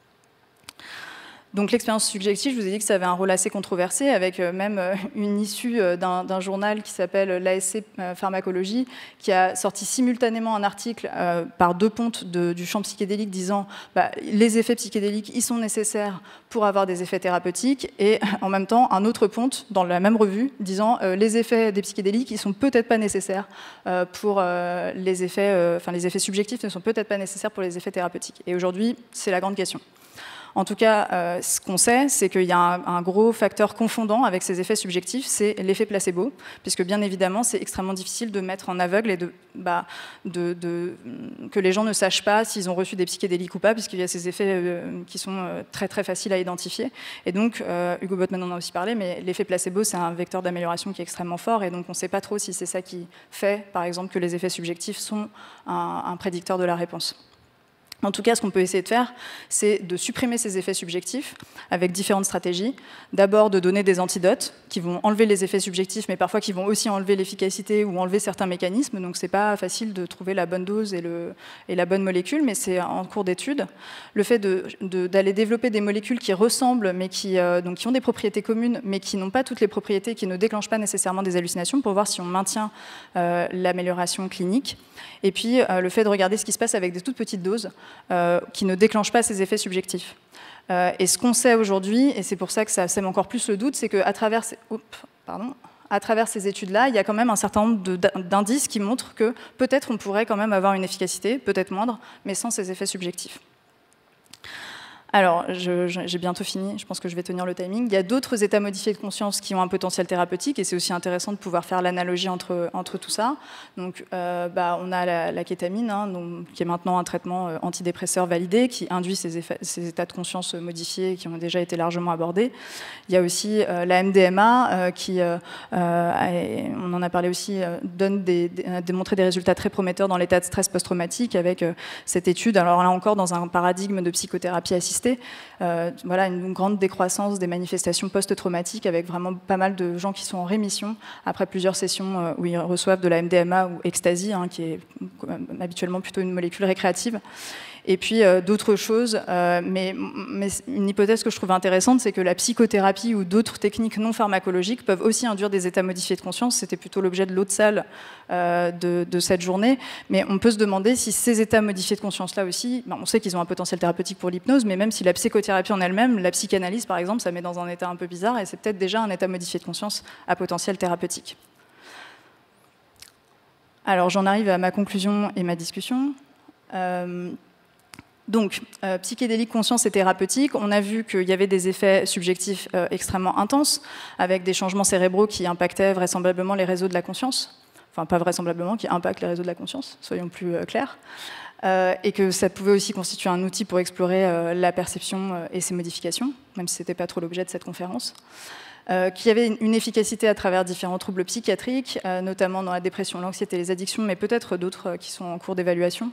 Speaker 1: Donc l'expérience subjective, je vous ai dit que ça avait un rôle assez controversé, avec même une issue d'un, d'un journal qui s'appelle l'A S C Pharmacologie, qui a sorti simultanément un article euh, par deux pontes de, du champ psychédélique disant bah, les effets psychédéliques, ils sont nécessaires pour avoir des effets thérapeutiques, et en même temps un autre ponte dans la même revue disant euh, les effets des psychédéliques, ils sont peut-être pas nécessaires euh, pour euh, les effets, euh, enfin les effets subjectifs ne sont peut-être pas nécessaires pour les effets thérapeutiques. Et aujourd'hui, c'est la grande question. En tout cas, euh, ce qu'on sait, c'est qu'il y a un, un gros facteur confondant avec ces effets subjectifs, c'est l'effet placebo, puisque bien évidemment, c'est extrêmement difficile de mettre en aveugle et de, bah, de, de, que les gens ne sachent pas s'ils ont reçu des psychédéliques ou pas, puisqu'il y a ces effets euh, qui sont euh, très très faciles à identifier. Et donc, euh, Hugo Botman en a aussi parlé, mais l'effet placebo, c'est un vecteur d'amélioration qui est extrêmement fort, et donc on ne sait pas trop si c'est ça qui fait, par exemple, que les effets subjectifs sont un, un prédicteur de la réponse. En tout cas, ce qu'on peut essayer de faire, c'est de supprimer ces effets subjectifs avec différentes stratégies. D'abord, de donner des antidotes qui vont enlever les effets subjectifs, mais parfois qui vont aussi enlever l'efficacité ou enlever certains mécanismes. Donc, c'est pas facile de trouver la bonne dose et, le, et la bonne molécule, mais c'est en cours d'étude. Le fait de, de, d'aller développer des molécules qui ressemblent, mais qui, euh, donc, qui ont des propriétés communes, mais qui n'ont pas toutes les propriétés, qui ne déclenchent pas nécessairement des hallucinations, pour voir si on maintient euh, l'amélioration clinique. Et puis, euh, le fait de regarder ce qui se passe avec des toutes petites doses, Euh, qui ne déclenchent pas ces effets subjectifs. Euh, et ce qu'on sait aujourd'hui, et c'est pour ça que ça sème encore plus le doute, c'est qu'à travers ces, Oups, pardon, à travers ces études-là, il y a quand même un certain nombre de, d'indices qui montrent que peut-être on pourrait quand même avoir une efficacité, peut-être moindre, mais sans ces effets subjectifs. Alors, je, je, j'ai bientôt fini, je pense que je vais tenir le timing. Il y a d'autres états modifiés de conscience qui ont un potentiel thérapeutique, et c'est aussi intéressant de pouvoir faire l'analogie entre, entre tout ça. Donc, euh, bah, on a la, la kétamine, hein, donc, qui est maintenant un traitement euh, antidépresseur validé, qui induit ces, effets, ces états de conscience modifiés qui ont déjà été largement abordés. Il y a aussi euh, la M D M A, euh, qui, euh, euh, on en a parlé aussi, euh, donne des, des, a démontré des résultats très prometteurs dans l'état de stress post-traumatique, avec euh, cette étude, alors là encore dans un paradigme de psychothérapie assistée. Euh, voilà, une grande décroissance des manifestations post-traumatiques, avec vraiment pas mal de gens qui sont en rémission après plusieurs sessions euh, où ils reçoivent de la M D M A ou ecstasy, hein, qui est habituellement plutôt une molécule récréative. Et puis euh, d'autres choses, euh, mais, mais une hypothèse que je trouve intéressante, c'est que la psychothérapie ou d'autres techniques non pharmacologiques peuvent aussi induire des états modifiés de conscience. C'était plutôt l'objet de l'autre salle euh, de, de cette journée. Mais on peut se demander si ces états modifiés de conscience-là aussi, ben on sait qu'ils ont un potentiel thérapeutique pour l'hypnose, mais même si la psychothérapie en elle-même, la psychanalyse par exemple, ça met dans un état un peu bizarre, et c'est peut-être déjà un état modifié de conscience à potentiel thérapeutique. Alors j'en arrive à ma conclusion et ma discussion. Euh, donc, euh, psychédélique, conscience et thérapeutique, on a vu qu'il y avait des effets subjectifs euh, extrêmement intenses, avec des changements cérébraux qui impactaient vraisemblablement les réseaux de la conscience, enfin pas vraisemblablement, qui impactent les réseaux de la conscience, soyons plus euh, clairs, euh, et que ça pouvait aussi constituer un outil pour explorer euh, la perception euh, et ses modifications, même si ce n'était pas trop l'objet de cette conférence. Euh, qui avait une efficacité à travers différents troubles psychiatriques, euh, notamment dans la dépression, l'anxiété et les addictions, mais peut-être d'autres euh, qui sont en cours d'évaluation.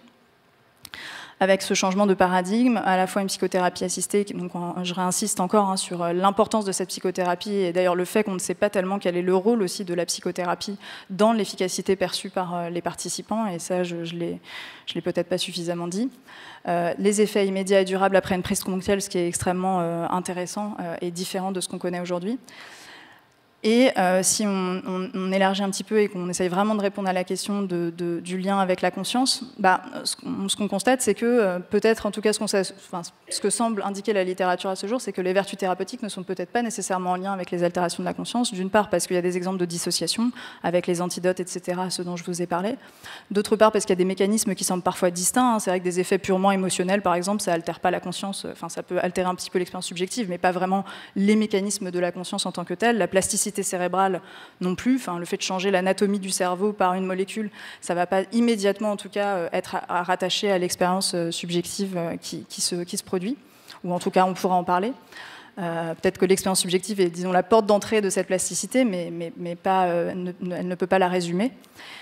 Speaker 1: Avec ce changement de paradigme, à la fois une psychothérapie assistée, donc je réinsiste encore hein, sur l'importance de cette psychothérapie, et d'ailleurs le fait qu'on ne sait pas tellement quel est le rôle aussi de la psychothérapie dans l'efficacité perçue par les participants, et ça je ne l'ai, je l'ai peut-être pas suffisamment dit. Euh, les effets immédiats et durables après une prise ponctuelle, ce qui est extrêmement euh, intéressant euh, et différent de ce qu'on connaît aujourd'hui. Et euh, si on, on, on élargit un petit peu et qu'on essaye vraiment de répondre à la question de, de, du lien avec la conscience, bah, ce qu'on, ce qu'on constate, c'est que euh, peut-être, en tout cas, ce, qu'on, enfin, ce que semble indiquer la littérature à ce jour, c'est que les vertus thérapeutiques ne sont peut-être pas nécessairement en lien avec les altérations de la conscience, d'une part parce qu'il y a des exemples de dissociation avec les antidotes, et cetera, ceux dont je vous ai parlé. D'autre part parce qu'il y a des mécanismes qui semblent parfois distincts. Hein. C'est vrai que des effets purement émotionnels, par exemple, ça altère pas la conscience, enfin, ça peut altérer un petit peu l'expérience subjective, mais pas vraiment les mécanismes de la conscience en tant que telle. La plasticité cérébrale non plus, enfin, le fait de changer l'anatomie du cerveau par une molécule, ça ne va pas immédiatement en tout cas être rattaché à l'expérience subjective qui, qui, se, qui se produit, ou en tout cas on pourra en parler. Euh, peut-être que l'expérience subjective est, disons, la porte d'entrée de cette plasticité, mais, mais, mais pas, euh, ne, elle ne peut pas la résumer.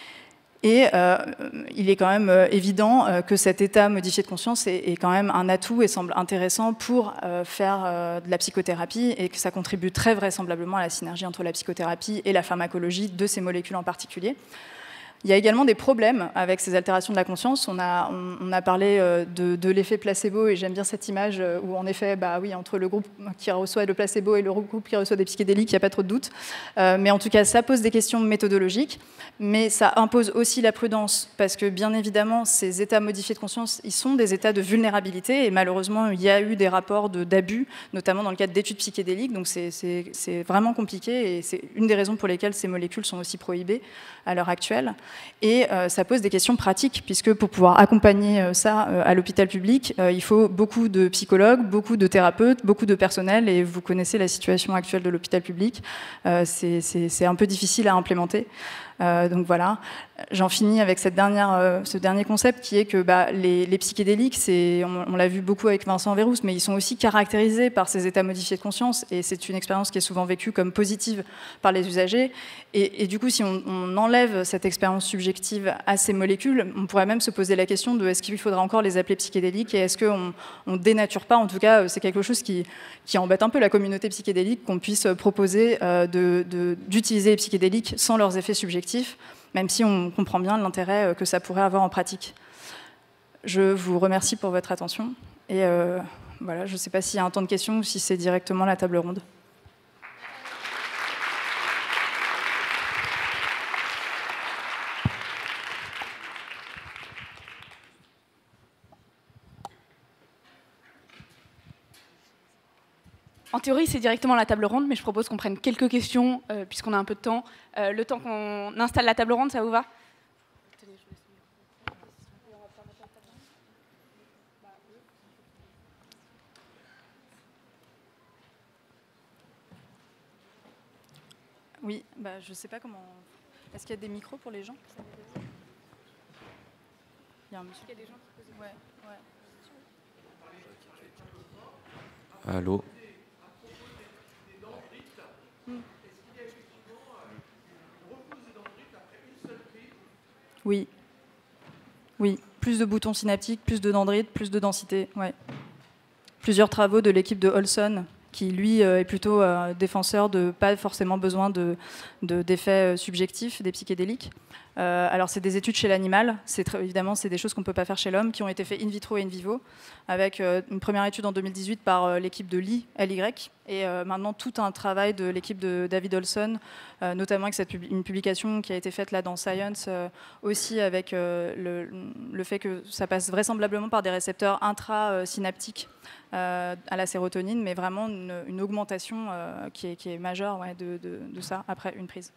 Speaker 1: Et euh, il est quand même euh, évident euh, que cet état modifié de conscience est, est quand même un atout et semble intéressant pour euh, faire euh, de la psychothérapie, et que ça contribue très vraisemblablement à la synergie entre la psychothérapie et la pharmacologie de ces molécules en particulier. Il y a également des problèmes avec ces altérations de la conscience. On a, on, on a parlé de, de l'effet placebo, et j'aime bien cette image où, en effet, bah oui, entre le groupe qui reçoit le placebo et le groupe qui reçoit des psychédéliques, il n'y a pas trop de doute. Euh, mais en tout cas, ça pose des questions méthodologiques, mais ça impose aussi la prudence, parce que, bien évidemment, ces états modifiés de conscience, ils sont des états de vulnérabilité, et malheureusement, il y a eu des rapports de, d'abus, notamment dans le cadre d'études psychédéliques, donc c'est, c'est, c'est vraiment compliqué, et c'est une des raisons pour lesquelles ces molécules sont aussi prohibées à l'heure actuelle. Et euh, ça pose des questions pratiques, puisque pour pouvoir accompagner euh, ça euh, à l'hôpital public, euh, il faut beaucoup de psychologues, beaucoup de thérapeutes, beaucoup de personnel, et vous connaissez la situation actuelle de l'hôpital public. Euh, c'est, c'est, c'est un peu difficile à implémenter. Euh, donc voilà, j'en finis avec cette dernière, euh, ce dernier concept qui est que bah, les, les psychédéliques, c'est, on, on l'a vu beaucoup avec Vincent Verrousse, mais ils sont aussi caractérisés par ces états modifiés de conscience, et c'est une expérience qui est souvent vécue comme positive par les usagers. Et, et du coup, si on, on enlève cette expérience subjective à ces molécules, on pourrait même se poser la question de est-ce qu'il faudra encore les appeler psychédéliques, et est-ce qu'on ne dénature pas, en tout cas, c'est quelque chose qui, qui embête un peu la communauté psychédélique, qu'on puisse proposer euh, de, de, d'utiliser les psychédéliques sans leurs effets subjectifs, même si on comprend bien l'intérêt que ça pourrait avoir en pratique. Je vous remercie pour votre attention, et euh, voilà, je ne sais pas s'il y a un temps de questions ou si c'est directement la table ronde.
Speaker 3: En théorie, c'est directement la table ronde, mais je propose qu'on prenne quelques questions, euh, puisqu'on a un peu de temps. Euh, le temps qu'on installe la table ronde, ça vous va ?
Speaker 1: Oui, bah, je ne sais pas comment... Est-ce qu'il y a des micros pour les gens ? Il y a un monsieur. Il y a des gens qui posent... Ouais, ouais.
Speaker 4: Allô ?
Speaker 1: Oui. Oui, plus de boutons synaptiques, plus de dendrites, plus de densité, ouais. Plusieurs travaux de l'équipe de Olson, qui lui est plutôt euh, défenseur de pas forcément besoin de, de, d'effets subjectifs des psychédéliques, Euh, alors, c'est des études chez l'animal. Évidemment, c'est des choses qu'on ne peut pas faire chez l'homme, qui ont été faites in vitro et in vivo, avec euh, une première étude en deux mille dix-huit par euh, l'équipe de Lee, L Y, et euh, maintenant tout un travail de l'équipe de David Olson, euh, notamment avec cette pub une publication qui a été faite là dans Science, euh, aussi avec euh, le, le fait que ça passe vraisemblablement par des récepteurs intrasynaptiques euh, à la sérotonine, mais vraiment une, une augmentation euh, qui, est, qui est majeure ouais, de, de, de ça après une prise.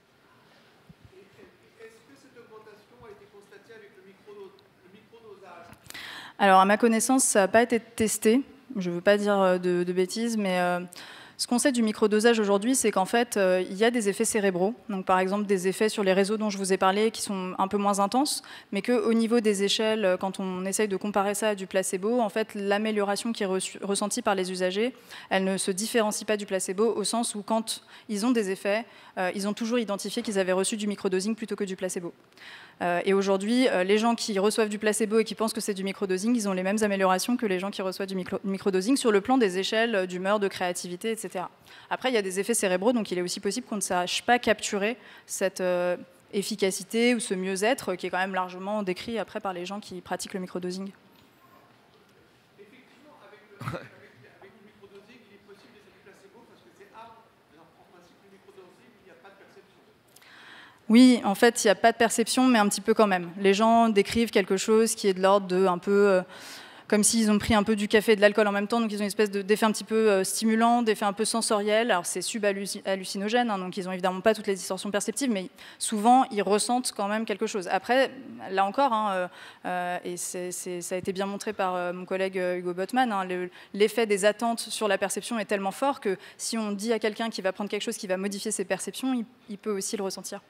Speaker 1: Alors, à ma connaissance, ça n'a pas été testé. Je ne veux pas dire de, de bêtises, mais euh, ce qu'on sait du microdosage aujourd'hui, c'est qu'en fait, euh, il y a des effets cérébraux. Donc, par exemple, des effets sur les réseaux dont je vous ai parlé qui sont un peu moins intenses, mais qu'au niveau des échelles, quand on essaye de comparer ça à du placebo, en fait, l'amélioration qui est reçue, ressentie par les usagers, elle ne se différencie pas du placebo au sens où, quand ils ont des effets, euh, ils ont toujours identifié qu'ils avaient reçu du microdosing plutôt que du placebo. Euh, et aujourd'hui, euh, les gens qui reçoivent du placebo et qui pensent que c'est du microdosing, ils ont les mêmes améliorations que les gens qui reçoivent du micro microdosing sur le plan des échelles d'humeur, de créativité, et cetera. Après, il y a des effets cérébraux, donc il est aussi possible qu'on ne sache pas capturer cette euh, efficacité ou ce mieux-être qui est quand même largement décrit après par les gens qui pratiquent le microdosing.
Speaker 4: Effectivement, avec le, avec, avec le microdosing, il est possible d'essayer du placebo parce que c'est A, mais en principe, le microdosing, il n'y a pas de perception.
Speaker 1: Oui, en fait, il n'y a pas de perception, mais un petit peu quand même. Les gens décrivent quelque chose qui est de l'ordre de un peu... Euh, comme s'ils ont pris un peu du café et de l'alcool en même temps, donc ils ont une espèce d'effet un petit peu euh, stimulant, d'effet un peu sensoriel. Alors c'est subhallucinogène, hein, donc ils n'ont évidemment pas toutes les distorsions perceptives, mais souvent ils ressentent quand même quelque chose. Après, là encore, hein, euh, et c'est, c'est, ça a été bien montré par euh, mon collègue Hugo Botman, hein, le, l'effet des attentes sur la perception est tellement fort que si on dit à quelqu'un qu'il va prendre quelque chose qui va modifier ses perceptions, il, il peut aussi le ressentir.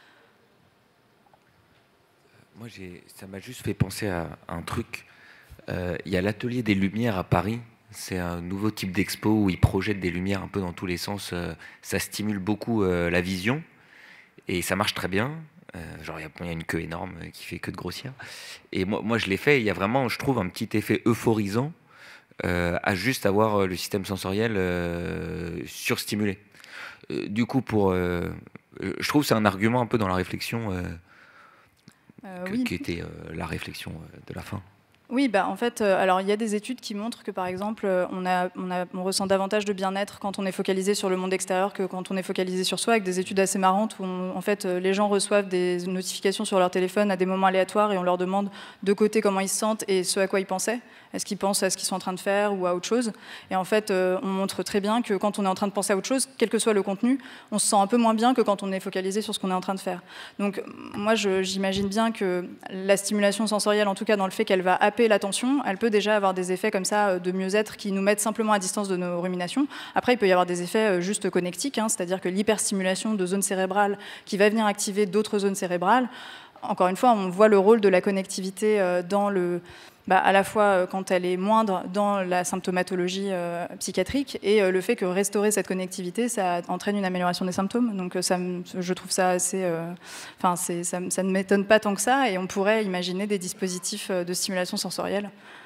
Speaker 5: Moi, ça m'a juste fait penser à un truc. Il euh, y a l'atelier des Lumières à Paris. C'est un nouveau type d'expo où ils projettent des lumières un peu dans tous les sens. Euh, ça stimule beaucoup euh, la vision et ça marche très bien. Euh, genre, il y, y a une queue énorme qui fait que de grossir. Et moi, moi je l'ai fait. Il y a vraiment, je trouve, un petit effet euphorisant euh, à juste avoir le système sensoriel euh, surstimulé. Euh, du coup, pour, euh, je trouve que c'est un argument un peu dans la réflexion. Euh,
Speaker 1: Euh,
Speaker 5: que,
Speaker 1: oui.
Speaker 5: qui était euh, la réflexion euh, de la fin.
Speaker 1: Oui, bah, en fait, euh, alors il y a des études qui montrent que, par exemple, on, a, on, a, on ressent davantage de bien-être quand on est focalisé sur le monde extérieur que quand on est focalisé sur soi, avec des études assez marrantes où, on, en fait, les gens reçoivent des notifications sur leur téléphone à des moments aléatoires et on leur demande de côté comment ils se sentent et ce à quoi ils pensaient. Est-ce qu'ils pensent à ce qu'ils sont en train de faire ou à autre chose? Et en fait, euh, on montre très bien que quand on est en train de penser à autre chose, quel que soit le contenu, on se sent un peu moins bien que quand on est focalisé sur ce qu'on est en train de faire. Donc, moi, je, j'imagine bien que la stimulation sensorielle, en tout cas dans le fait qu'elle va happer l'attention, elle peut déjà avoir des effets comme ça de mieux-être qui nous mettent simplement à distance de nos ruminations. Après, il peut y avoir des effets juste connectiques, hein, c'est-à-dire que l'hyperstimulation de zones cérébrales qui va venir activer d'autres zones cérébrales. Encore une fois, on voit le rôle de la connectivité dans le... Bah, à la fois quand elle est moindre dans la symptomatologie euh, psychiatrique et euh, le fait que restaurer cette connectivité, ça entraîne une amélioration des symptômes. Donc ça, je trouve ça assez... Enfin, euh, ça, ça ne m'étonne pas tant que ça et on pourrait imaginer des dispositifs de stimulation sensorielle